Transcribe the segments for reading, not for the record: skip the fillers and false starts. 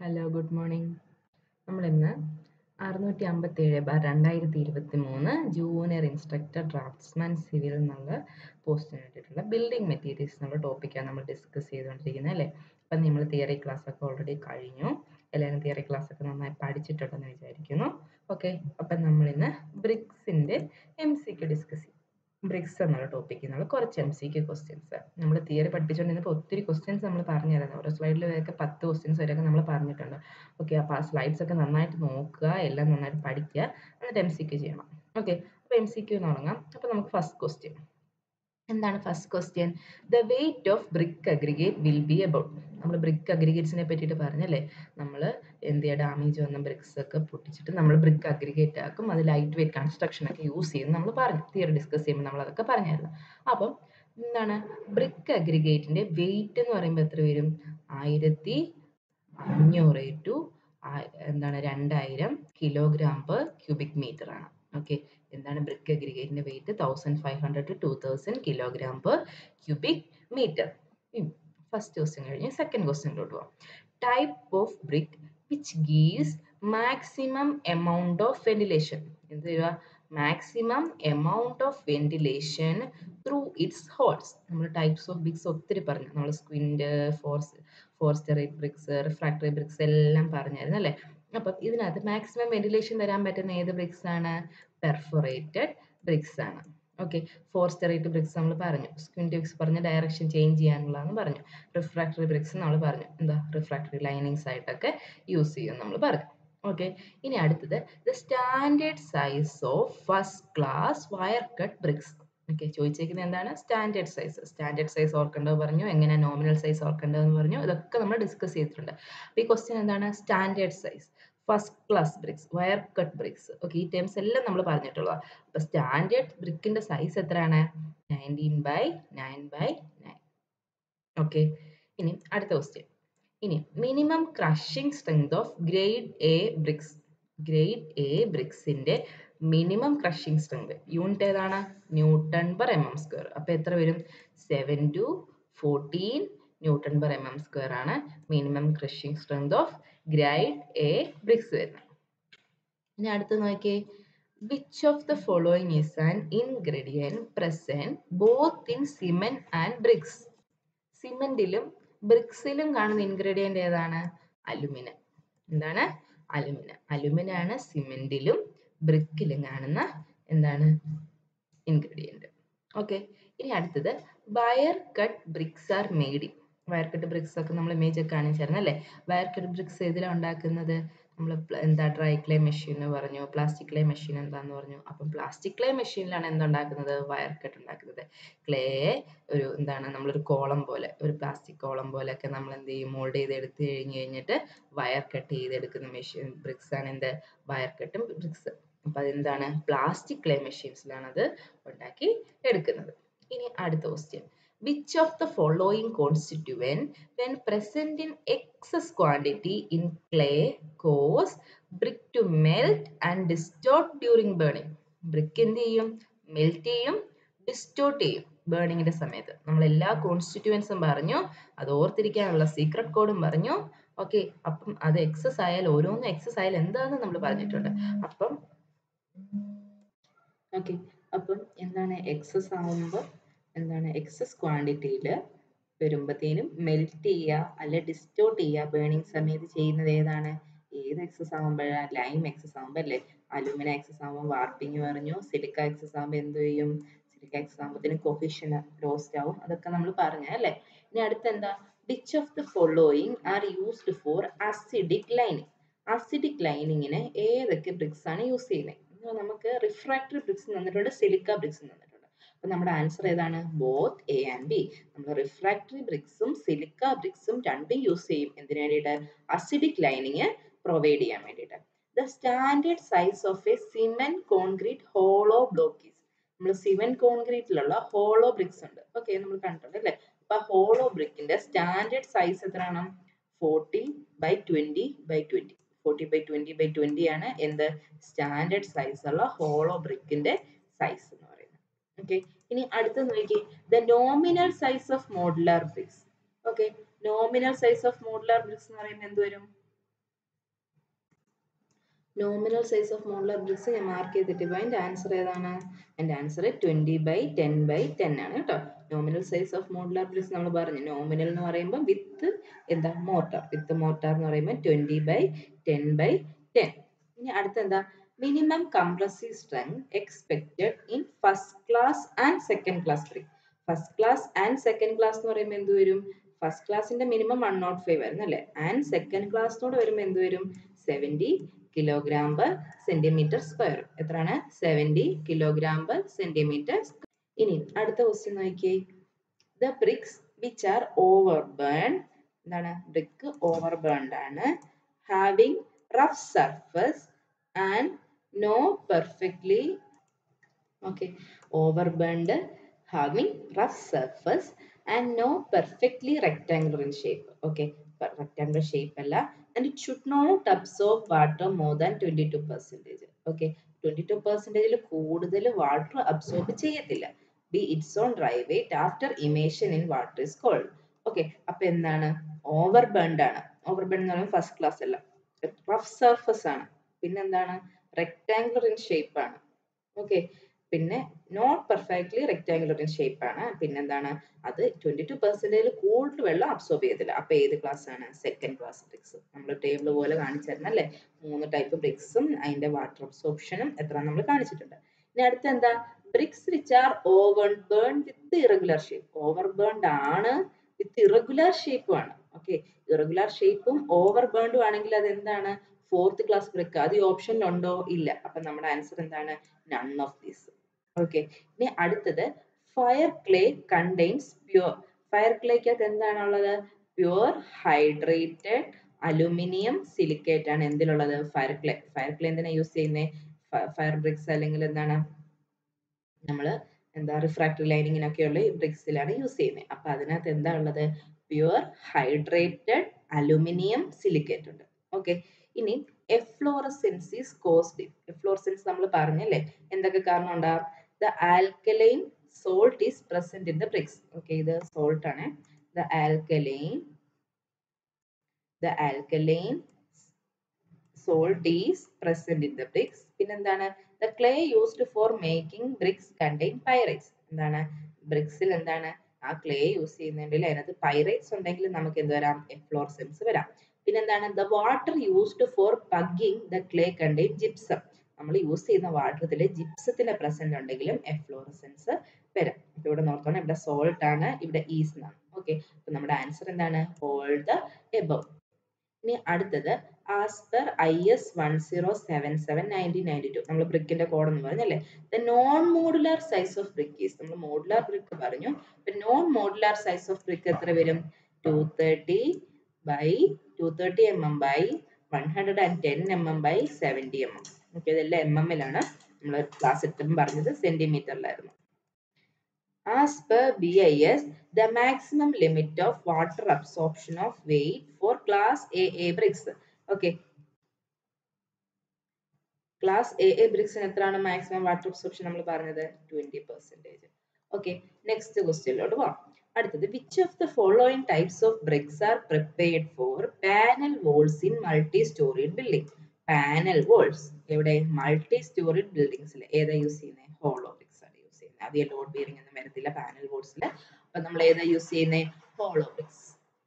Hello, good morning. നമ്മളിന്ന് 657/2023 junior instructor draughtsman civil എന്നുള്ള പോസ്റ്റിന് വേണ്ടിയിട്ടുള്ള ബിൽഡിംഗ് മെറ്റീരിയൽസ് എന്നുള്ള ടോപ്പിക്കാണ് നമ്മൾ ഡിസ്കസ് ചെയ്തുകൊണ്ടിരിക്കുന്നത് അല്ലേ. അപ്പം നമ്മൾ തിയറി ക്ലാസ് ഒക്കെ ഓൾറെഡി കഴിഞ്ഞു. എല്ലാവരും തിയറി ക്ലാസ് ഒക്കെ നന്നായി പഠിച്ചിട്ടുണ്ടെന്ന് വിചാരിക്കുന്നു. ഓക്കെ, അപ്പം നമ്മളിന്ന് ബ്രിക്സിൻ്റെ MCQ ഡിസ്കസ് ചെയ്യും. ബ്രിക്സ് എന്നുള്ള ടോപ്പിക്കിൽ നിന്നുള്ള കുറച്ച് MCQ ക്വസ്റ്റ്യൻസ് നമ്മൾ തിയറി പഠിപ്പിച്ചുകൊണ്ടിരുന്നപ്പോൾ ഒത്തിരി ക്വസ്റ്റ്യൻസ് നമ്മൾ പറഞ്ഞിരുന്നു. ഓരോ സ്ലൈഡിൽ വരെയൊക്കെ 10 ക്വസ്റ്റ്യൻസ് വരെയൊക്കെ നമ്മൾ പറഞ്ഞിട്ടുണ്ട്. ഓക്കെ, അപ്പോൾ ആ സ്ലൈഡ്സ് ഒക്കെ നന്നായിട്ട് നോക്കുക, എല്ലാം നന്നായിട്ട് പഠിക്കുക, എന്നിട്ട് MCQ ചെയ്യണം. ഓക്കെ, അപ്പോൾ MCQ എന്ന് തുടങ്ങാം. അപ്പോൾ നമുക്ക് ഫസ്റ്റ് ക്വസ്റ്റ്യൻ എന്താണ്? First question, the weight of brick aggregate will be about. നമ്മൾ ബ്രിക്ക് അഗ്രിഗേറ്റ്സിനെ പറ്റിയിട്ട് പറഞ്ഞല്ലേ, നമ്മൾ എന്ത് ചെയ്യുക, ഡാമേജ് വന്ന ബ്രിക്സ് ഒക്കെ പൊട്ടിച്ചിട്ട് നമ്മൾ ബ്രിക്ക് അഗ്രിഗേറ്റ് ആക്കും, അത് ലൈറ്റ് വെയിറ്റ് കൺസ്ട്രക്ഷൻ ഒക്കെ യൂസ് ചെയ്ത് നമ്മൾ പറഞ്ഞു, തിയറി ഡിസ്കസ് ചെയ്യുമ്പോൾ നമ്മൾ അതൊക്കെ പറഞ്ഞായിരുന്നു. അപ്പം എന്താണ് ബ്രിക്ക് അഗ്രിഗേറ്റിന്റെ വെയിറ്റ് എന്ന് പറയുമ്പോൾ എത്ര വരും? 1500 ടു എന്താണ് 2000 കിലോഗ്രാം പെർ ക്യൂബിക് മീറ്റർ ആണ്. ഓക്കെ, എന്താണ് ബ്രിക്ക് അഗ്രിഗേറ്റിന്റെ weight? 1500 to 2000 kilogram per cubic metre. First question കഴിഞ്ഞ് സെക്കൻഡ് ക്വസ്റ്റ്യനിലോട്ട് പോകാം. Type of brick which gives maximum amount of ventilation. എന്ത് ചെയ്യുക? Maximum amount of ventilation through its holes. നമ്മൾ types of bricks ഒത്തിരി പറഞ്ഞു. നമ്മൾ squint, perforated bricks, refractory bricks എല്ലാം പറഞ്ഞായിരുന്നു അല്ലേ. അപ്പം ഇതിനകത്ത് മാക്സിമം വെന്റിലേഷൻ തരാൻ പറ്റുന്ന ഏത് ബ്രിക്സ് ആണ്? പെർഫോറേറ്റഡ് ബ്രിക്സ് ആണ്. ഓക്കെ, ഫോർസ്റ്ററേറ്റ് ബ്രിക്സ് നമ്മൾ പറഞ്ഞു, സ്ക്വിൻഡ് ബ്രിക്സ് പറഞ്ഞ ഡയറക്ഷൻ ചേഞ്ച് ചെയ്യാനുള്ളതെന്ന് പറഞ്ഞു, റിഫ്രാക്ടറി ബ്രിക്സ് നമ്മൾ പറഞ്ഞു എന്താ റിഫ്രാക്ടറി ലൈനിങ്സ് ആയിട്ടൊക്കെ യൂസ് ചെയ്യും നമ്മൾ പറഞ്ഞു. ഓക്കെ, ഇനി അടുത്തത് the standard size of first class wire cut bricks. Okay, ചോദിച്ചേക്കുന്നത് എന്താണ്? Standard size. സ്റ്റാൻഡേർഡ് സൈസ് ഓർക്കേണ്ടത് പറഞ്ഞു, എങ്ങനെ നോമിനൽ സൈസ് ഓർക്കേണ്ടതെന്ന് പറഞ്ഞു, ഇതൊക്കെ നമ്മൾ ഡിസ്കസ് ചെയ്തിട്ടുണ്ട്. അപ്പോൾ ഈ ക്വസ്റ്റ്യൻ എന്താണ്? Standard size, first class bricks, wire cut bricks. Okay, ഈ ടേംസ് എല്ലാം നമ്മൾ പറഞ്ഞിട്ടുള്ളത്. അപ്പോൾ സ്റ്റാൻഡേർഡ് ബ്രിക്കിന്റെ സൈസ് എത്രയാണ്? 19/9/9. ഓക്കെ, ഇനി അടുത്ത ക്വസ്റ്റ്യൻ. ഇനി minimum crushing strength of grade A bricks. Grade A ബ്രിക്സിന്റെ മിനിമം ക്രഷിംഗ് സ്ട്രെങ്ത് യൂണിറ്റ് ഏതാണ്? Newton/mm². അപ്പൊ എത്ര വരും? 7 to 14 Newton/mm² ആണ് minimum crushing strength of grade A bricks വരുന്നത്. ഇനി അടുത്ത് നോക്കിയേ, which of the following is an ingredient present both in cement and bricks? സിമെന്റിലും ബ്രിക്സിലും കാണുന്ന ഇൻഗ്രീഡിയന്റ് ഏതാണ്? അലുമിനം. എന്താണ്? അലുമിനം. അലുമിനം ആണ് സിമെന്റിലും ബ്രിക്കിലും കാണുന്ന എന്താണ് ഇൻഗ്രീഡിയന്റ്. ഓക്കെ, ഇനി അടുത്തത് wire cut bricks are made in. Wire cut bricks ഒക്കെ നമ്മൾ ഇമേജ് ഒക്കെ കാണിച്ചായിരുന്നു അല്ലേ. വയർ കട്ട് ബ്രിക്സ് ഏതിലാണ് ഉണ്ടാക്കുന്നത്? നമ്മൾ എന്താ ഡ്രൈ ക്ലേ മെഷീൻ പറഞ്ഞു, പ്ലാസ്റ്റിക് ക്ലേ മെഷീൻ എന്താന്ന് പറഞ്ഞു. അപ്പം പ്ലാസ്റ്റിക് ക്ലേ മെഷീനിലാണ് എന്തുണ്ടാക്കുന്നത്? വയർ കട്ട് ഉണ്ടാക്കുന്നത്. ക്ലേ ഒരു എന്താണ് നമ്മളൊരു കോളം പോലെ, ഒരു പ്ലാസ്റ്റിക് കോളം പോലെയൊക്കെ നമ്മൾ എന്ത് ചെയ്യും? മോൾഡ് ചെയ്ത് എടുത്തു കഴിഞ്ഞിട്ട് വയർ കട്ട് ചെയ്തെടുക്കുന്ന മെഷീൻ ബ്രിക്സ് ആണ് എന്ത്? വയർ കട്ടും ബ്രിക്സ്. അപ്പൊ അതെന്താണ്? പ്ലാസ്റ്റിക് ക്ലേ മെഷീൻസിലാണ് അത് ഉണ്ടാക്കി എടുക്കുന്നത്. ഇനി അടുത്ത question, which of the following constituent when present in excess quantity in clay cause brick to melt and distort during burning? brick എന്ത് ചെയ്യും? മെൽറ്റ് ചെയ്യും, ഡിസ്റ്റോർട്ട് ചെയ്യും ബേണിങ്ങിന്റെ സമയത്ത്. നമ്മൾ എല്ലാ കോൺസ്റ്റിറ്റ്യൂവൻസും പറഞ്ഞു, അത് ഓർത്തിരിക്കാനുള്ള സീക്രട്ട് കോഡും പറഞ്ഞു. ഓക്കെ, അപ്പം അത് എക്സസ് ആയാൽ, ഓരോന്നും എക്സസ് ആയാൽ എന്താണെന്ന് നമ്മൾ പറഞ്ഞിട്ടുണ്ട്. അപ്പം ഓക്കെ, അപ്പം എന്താണ് എക്സസ് ആവുമ്പോൾ എന്താണ് എക്സസ് ക്വാണ്ടിറ്റിയിൽ വരുമ്പോഴത്തേനും മെൽറ്റ് ചെയ്യുക അല്ലെ ഡിസ്റ്റോർട്ട് ചെയ്യുക ബേണിംഗ് സമയത്ത് ചെയ്യുന്നത് ഏതാണ്? ഏത് എക്സസ് ആകുമ്പോഴാണ്? ലൈം എക്സസ് ആകുമ്പോൾ അല്ലേ. അലുമിന എക്സസ് ആകുമ്പോൾ വാർപ്പിംഗ് പറഞ്ഞു, സിലിക്ക എക്സസ് ആകുമ്പോൾ എന്ത് ചെയ്യും? സിലിക്ക എക്സസ് ആകുമ്പോഴത്തേനും കൊഫിഷ്യൻ ലോസ്റ്റ് ആവും. അതൊക്കെ നമ്മൾ പറഞ്ഞ അല്ലേ. ഇനി അടുത്ത എന്താ? Which of the following are used for acidic lining. Acidic ലൈനിങ്ങിന് ഏതൊക്കെ ബ്രിക്സ് ആണ് യൂസ് ചെയ്യുന്നത്? നമുക്ക് റിഫ്രാക്ടറി ബ്രിക്സ് തന്നിട്ടുണ്ട്, സിലിക്ക ബ്രിക്സ് തന്നിട്ടുണ്ട്. അപ്പൊ നമ്മുടെ ആൻസർ ഏതാണ്? Both A and B. നമ്മൾ റിഫ്രാക്ടറി ബ്രിക്സും സിലിക്ക ബ്രിക്സും രണ്ടും യൂസ് ചെയ്യും. എന്തിനു വേണ്ടിയിട്ട്? അസിഡിക് ലൈനിങ് പ്രൊവൈഡ് ചെയ്യാൻ വേണ്ടിയിട്ട്. The standard size of a cement concrete hollow block is. നമ്മൾ സിമെന്റ് കോൺക്രീറ്റിലുള്ള ഹോളോ ബ്രിക്സ് ഉണ്ട്. ഓക്കെ, നമ്മൾ കണ്ടിട്ടുണ്ട് അല്ലേ. അപ്പൊ ഹോളോ ബ്രിക്കിന്റെ സ്റ്റാൻഡേർഡ് സൈസ് എത്രയാണ്? 40/20/20. 40/20/20 ആണ് എന്ത്? സ്റ്റാൻഡേർഡ് സൈസ് ഉള്ള ഹോളോ ബ്രിക്കിന്റെ സൈസ് എന്ന് പറയുന്നത്. ഓക്കെ, ഇനി അടുത്ത നോക്കി, the nominal size of modular bricks. Okay, nominal size of modular bricks എന്ന് പറയുമ്പോൾ എന്ത് വരും? Nominal size of modular bricks ഞാൻ മാർക്ക് ചെയ്തിട്ട് പോയി. എൻ്റെ ആൻസർ ഏതാണ്? എൻ്റെ ആൻസർ 20/10/10 ആണ് കേട്ടോ. Nominal size of modular bricks നമ്മൾ പറഞ്ഞു. നോമിനൽ എന്ന് പറയുമ്പോൾ വിത്ത് എന്താ മോർട്ടാർ, വിത്ത് മോർട്ടാർ എന്ന് പറയുമ്പോൾ 20/10/10. ഇനി അടുത്ത എന്താ? Minimum compressive strength expected in first class and second class brick. First class and second class എന്ന് പറയുമ്പോൾ എന്ത് വരും? ഫസ്റ്റ് ക്ലാസിന്റെ മിനിമം 105 ആയിരുന്നു അല്ലേ? ആൻഡ് സെക്കൻഡ് ക്ലാസ്സിനോട് വരുമ്പോൾ എന്ത് വരും? 70 കിലോഗ്രാം പെർ സെന്റിമീറ്റർ സ്ക്വയർ. എത്രയാണ്? 70 കിലോഗ്രാം പെർ സെന്റിമീറ്റർ. ഇനി അടുത്ത ക്വസ്റ്റ്യൻ നോക്കിയേ. The bricks which are over burn, എന്താണ്? ബ്രിക്ക് ഓവർ ബേൺഡ് ആണ്. Having rough surface and no perfectly, okay, over burned, having rough surface and no perfectly rectangular in shape. Okay, rectangular shape alla, and it should not absorb water more than 22%. Okay, 22% കൂടുതൽ water absorb ചെയ്യത്തില്ല. Be its own dry weight after immersion in water is cold. Okay, അപ്പൊ എന്താണ്? Over burned ആണ്. Over burned എന്ന് പറയുമ്പോൾ first class അല്ല, rough surface ആണ്. പിന്നെന്താണ്? റെക്ടാങ്കുലർ ഇൻ ഷേപ്പ് ആണ്. ഓക്കെ, പിന്നെ not perfectly rectangular in shape ആണ്. പിന്നെന്താണ്? അത് 22% കൂടുതൽ വെള്ളം അബ്സോർബ് ചെയ്യത്തില്ല. അപ്പൊ ഏത് ക്ലാസ് ആണ്? Second class bricks. നമ്മൾ ടേബിൾ പോലെ കാണിച്ചിരുന്നു അല്ലേ? 3 ടൈപ്പ് ബ്രിക്സും അതിന്റെ വാട്ടർ അബ്സോർപ്ഷനും എത്ര നമ്മൾ കാണിച്ചിട്ടുണ്ട്. ഇനി അടുത്ത എന്താ? Bricks which are over burn with irregular shape. Over burned ആണ് വിത്ത് ഇറഗുലർ ഷേപ്പും ആണ്. ഓക്കെ, ഇറഗുലർ ഷേപ്പും ഓവർ ബേൺഡും ആണെങ്കിൽ അത് എന്താണ്? Fourth class brick. അത് ഈ ഓപ്ഷനിലുണ്ടോ? ഇല്ല. അപ്പൊ നമ്മുടെ ആൻസർ എന്താണ്? None of these. ഓക്കെ, ഇനി അടുത്തത് fire clay contains pure. Fire ക്ലേക്കകത്ത് എന്താണുള്ളത്? പ്യൂർ ഹൈഡ്രേറ്റഡ് അലുമിനിയം സിലിക്കേറ്റ് ആണ് എന്തിലുള്ളത്? Fire clay. ഫയർ ക്ലേ എന്തിനാ യൂസ് ചെയ്യുന്നത്? ഫയർ ബ്രിക്സ് അല്ലെങ്കിൽ എന്താണ് നമ്മൾ എന്താ റിഫ്രാക്റ്ററി ലൈനിങ്ങിനൊക്കെയുള്ള ബ്രിക്സിലാണ് യൂസ് ചെയ്യുന്നത്. അപ്പൊ അതിനകത്ത് എന്താ ഉള്ളത്? പ്യൂർ ഹൈഡ്രേറ്റഡ് അലുമിനിയം സിലിക്കേറ്റ് ഉണ്ട്. ഓക്കെ, ഇനി എഫ്ലോറസെൻസ് ഈസ് കോസ്ഡ്. എഫ്ലോറസെൻസ് നമ്മൾ പറഞ്ഞല്ലേ എന്തൊക്കെ കാരണം ഉണ്ടാകും? The alkaline salt is present in the bricks. Okay, ഇത് salt ആണ്. The alkaline salt is present in the bricks. പിന്നെന്താണ്? The clay used for making bricks contain pyrites. എന്താണ്? ബ്രിക്സിൽ എന്താണ്? ആ ക്ലേ യൂസ് ചെയ്യുന്നുണ്ടെങ്കിൽ അതിനകത്ത് പൈറൈറ്റ്സ് ഉണ്ടെങ്കിൽ നമുക്ക് എന്ത് വരാം? എഫ്ലോറസെൻസ് വരാം. പിന്നെന്താണ്? The water used for pugging the clay contain gypsum. നമ്മൾ യൂസ് ചെയ്യുന്ന വാട്ടറിൽ ജിപ്സത്തിന്റെ പ്രസന്റ് ഉണ്ടെങ്കിലും എഫ്ലോറസെൻസ് വരാം. അപ്പൊ ഇവിടെ നോക്കണം, ഇവിടെ സോൾട്ട് ആണ്, ഇവിടെ ഈസ് എന്നാണ്. ഓക്കെ, അപ്പൊ നമ്മുടെ ആൻസർ എന്താണ്? All the above. ഇനി അടുത്തത് ആസ് പെർ IS 1077/1992 നമ്മൾ ബ്രിക്കിന്റെ കോഡ് എന്ന് പറഞ്ഞല്ലേ. The non modular size of brick is, നമ്മൾ മോഡുലാർ ബ്രിക്ക് പറഞ്ഞു, non modular size of brick എത്ര വരും? 230 mm by 110 mm by 70 mm. Okay, ഇതെല്ലാം MM-ലാണ്. നമ്മൾ ക്ലാസ് എടുത്തപ്പോൾ പറഞ്ഞത് സെന്റിമീറ്ററിലായിരുന്നു. As per BIS, the maximum limit of water absorption of weight for class AA bricks. Okay. Class AA bricks എത്രയാണ് maximum water absorption നമ്മൾ പറഞ്ഞത്? 20%. Okay. Next question ലോട്ട് പോകാം. അടുത്തത് which of the following types of bricks are prepared for panel walls in multi-storied building? Panel walls എവിടെ? multi-storied buildings ഏതാ use ചെയ്യുന്നത്? Hollow BRICS ആണ് use ചെയ്യുന്നത്. അധികം ലോഡ് ബിയറിംഗ് ഒന്നും വരത്തില്ല പാനൽ ബോർഡ്സിൽ. അപ്പൊ നമ്മൾ ഏതാ യൂസ് ചെയ്യുന്നത്? Hollow bricks.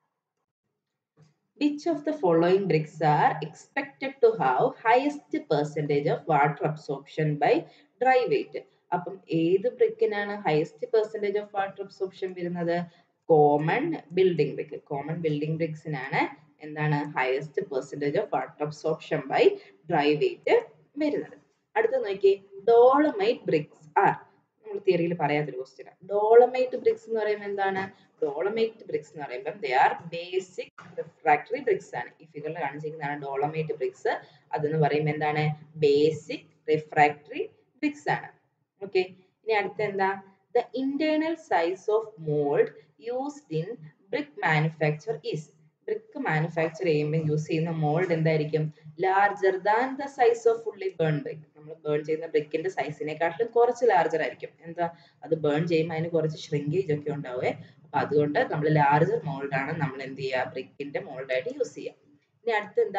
Which of the following bricks are expected to have highest percentage of water absorption by dry weight? അപ്പം ഏത് ബ്രിക്കിനാണ് highest percentage of water absorption വരുന്നത്? Common building brick. Common building ബ്രിക്സിനാണ് എന്താണ് highest percentage of water absorption by dry weight വരുന്നത്. അടുത്ത നോക്കി, dolomite BRICS R, നമ്മൾ തിയറിയിൽ പറയാത്തൊരു ക്വസ്റ്റ്യൻ. ഡോളമൈറ്റ് ബ്രിക്സ് എന്ന് പറയുമ്പോൾ എന്താണ്? ഡോളമൈറ്റ് ബ്രിക്സ് എന്ന് പറയുമ്പോൾ they are basic refractory bricks ആണ്. ഈ ഫിഗറിൽ കാണിച്ചിരിക്കുന്നതാണ് ഡോളമൈറ്റ് ബ്രിക്സ്. അതെന്ന് പറയുമ്പോൾ എന്താണ്? ബേസിക് റിഫ്രാക്ടറി ബ്രിക്സ് ആണ്. ഓക്കെ, ഇനി അടുത്ത എന്താ? The internal size of mould used in brick manufacture is. Brick manufacture ചെയ്യുമ്പോൾ യൂസ് ചെയ്യുന്ന മോൾഡ് എന്തായിരിക്കും? Larger than the size of fully burn brick. നമ്മൾ ബേൺ ചെയ്യുന്ന ബ്രിക്കിന്റെ സൈസിനെക്കാട്ടിലും കുറച്ച് ലാർജർ ആയിരിക്കും. എന്താ? അത് ബേൺ ചെയ്യുമ്പോൾ അതിന് കുറച്ച് ഷ്രിങ്കേജ് ഒക്കെ ഉണ്ടാവേ. അപ്പൊ അതുകൊണ്ട് നമ്മൾ ലാർജർ മോൾഡ് ആണ് നമ്മൾ എന്ത് ചെയ്യുക? ബ്രിക്കിന്റെ മോൾഡായിട്ട് യൂസ് ചെയ്യുക. ഇനി അടുത്ത് എന്താ?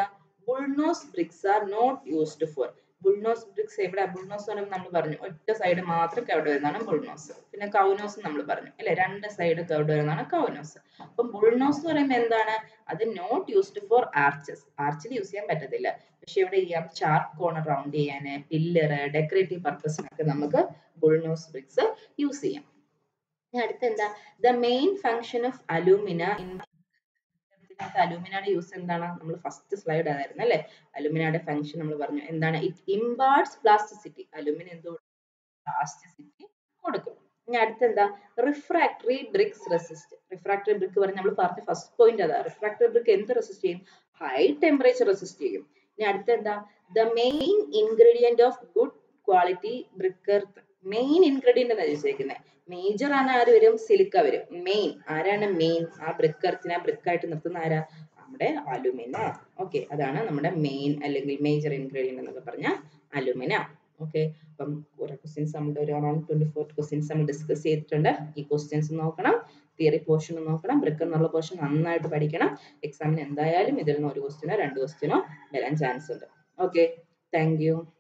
Bullnose bricks are not used for. Bullnose bricks എവിടെ? ബുൾനോസ് എന്ന് പറയുമ്പോൾ നമ്മൾ പറഞ്ഞു ഒറ്റ സൈഡ് മാത്രം കർവ്ഡ് വരുന്നതാണ് ബുൾനോസ്. പിന്നെ കൗനോസ് നമ്മൾ പറഞ്ഞു അല്ലെ, രണ്ട് സൈഡ് കർവ്ഡ് വരുന്നതാണ് കൗനോസ്. അപ്പം ബുൾനോസ് എന്ന് പറയുമ്പോൾ എന്താണ്? അത് നോട്ട് യൂസ്ഡ് ഫോർ ആർച്ചസ്. ആർച്ചിൽ യൂസ് ചെയ്യാൻ പറ്റത്തില്ല. പക്ഷെ എവിടെ ചെയ്യാം? ചാർക്ക് കോർണർ റൗണ്ട് ചെയ്യാന്, പില്ലർ, ഡെക്കറേറ്റീവ് പർപ്പസിനൊക്കെ നമുക്ക് ബുൾനോസ് ബ്രിക്സ് യൂസ് ചെയ്യാം. അടുത്ത എന്താ? The main function of alumina in അലൂമിനയുടെ യൂസ് എന്താണ്? നമ്മൾ ഫസ്റ്റ് സ്ലൈഡ് ആയിരുന്നു അല്ലെ. അലൂമിനയുടെ ഫംഗ്ഷൻ നമ്മൾ പറഞ്ഞു എന്താണ്? It imparts plasticity. അലൂമിന എന്തോ പ്ലാസ്റ്റിസിറ്റി കൊടുക്കും. ഇനി അടുത്തെന്താ? Refractory bricks resist. Refractory brick പറഞ്ഞ നമ്മൾ പറഞ്ഞ ഫസ്റ്റ് പോയിന്റ് അതാ. റിഫ്രാക്ടറി ബ്രിക്ക് എന്ത് റെസിസ്റ്റ് ചെയ്യും? ഹൈ ടെമ്പറേച്ചർ റെസിസ്റ്റ് ചെയ്യും. ഇനി അടുത്തെന്താ? The main ingredient of good quality brick earth. Main ingredient എന്നാണ് ചോദിച്ചിരിക്കുന്നത്. മേജർ ആണ് ആര് വരും? സിലിക്ക വരും. മെയിൻ ആരാണ്? മെയിൻ ആ ബ്രിക്ക് എർത്തിനെ ബ്രിക്കായിട്ട് നിർത്തുന്ന ആരാ? നമ്മുടെ അലുമിന. ഓക്കെ, അതാണ് നമ്മുടെ മെയിൻ അല്ലെങ്കിൽ മേജർ ഇൻഗ്രീഡിയന്റ് എന്നൊക്കെ പറഞ്ഞ അലുമിന. ഓക്കെ, അപ്പം കുറെ ക്വസ്റ്റ്യൻസ് നമ്മുടെ ഒരു അറൌണ്ട് 24 ക്വസ്റ്റ്യൻസ് നമ്മൾ ഡിസ്കസ് ചെയ്തിട്ടുണ്ട്. ഈ ക്വസ്റ്റ്യൻസ് നോക്കണം, തിയറി പോർഷൻ നോക്കണം, ബ്രിക്ക് എന്നുള്ള പോർഷൻ നന്നായിട്ട് പഠിക്കണം. എക്സാമിന് എന്തായാലും ഇതിൽ നിന്ന് ഒരു ക്വസ്റ്റ്യനോ രണ്ട് ക്വസ്റ്റ്യനോ വരാൻ ചാൻസ് ഉണ്ട്. Okay, thank U.